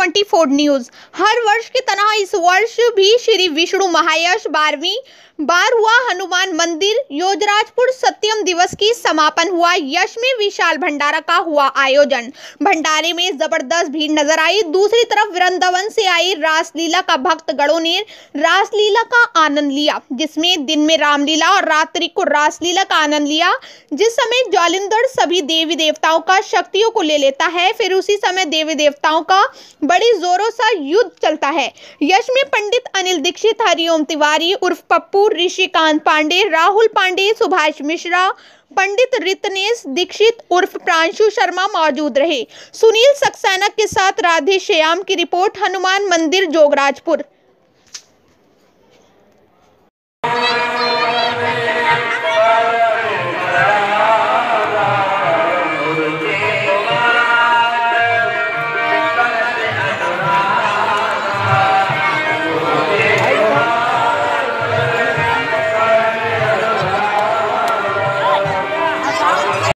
24 news. हर वर्ष की तरह इस वर्ष भी श्री विष्णु महायश 12वीं बार हुआ हनुमान मंदिर योजराजपुर सत्यम दिवस की समापन हुआ। यश में विशाल भंडारा का हुआ आयोजन। भंडारे में जबरदस्त भीड़ नजर आई। दूसरी तरफ वृंदावन से आई रासलीला का भक्तगणों ने रासलीला का आनंद लिया, जिसमें दिन में रामलीला और रात्रि को रासलीला का आनंद लिया। जिस समय ज्वालिंदड़ सभी देवी देवताओं का शक्तियों को ले लेता है, फिर उसी समय देवी देवताओं का बड़ी जोरों सा युद्ध चलता है। यश में पंडित अनिल दीक्षित, हरिओम तिवारी उर्फ पप्पू, ऋषिकांत पांडे, राहुल पांडे, सुभाष मिश्रा, पंडित रितनेश दीक्षित उर्फ प्रांशु शर्मा मौजूद रहे। सुनील सक्सेना के साथ राधे श्याम की रिपोर्ट, हनुमान मंदिर जोगराजपुर।